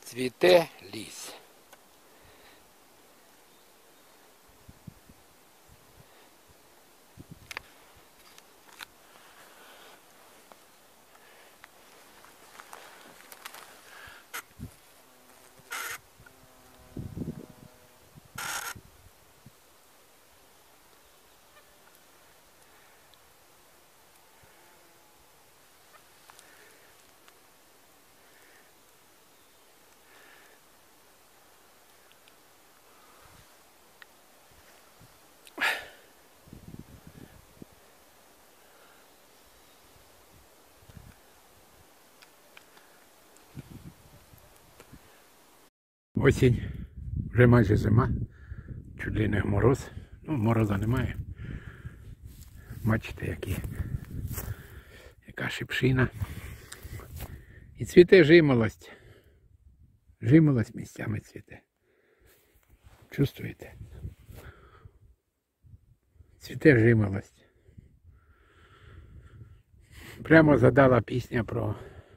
Цвіте ліс. Осінь, вже майже зима, чуть ли не мороз, ну мороза немає. Бачите, яка шипшина. І цвіте жимолость. Жимолость місцями цвіте. Чувствуєте? Цвіте жимолость. Прямо задала пісня про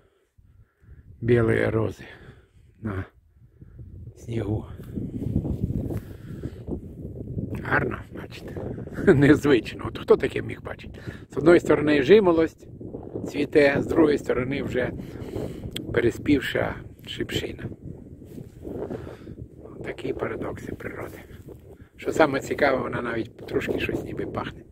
білі рози на снігу. Гарно, бачите. Незвично. От хто таке міг бачити? З одної сторони жимолость цвіте, з другої сторони вже переспівша шипшина. Такі парадокси природи. Що саме цікаве, вона навіть трошки щось ніби пахне.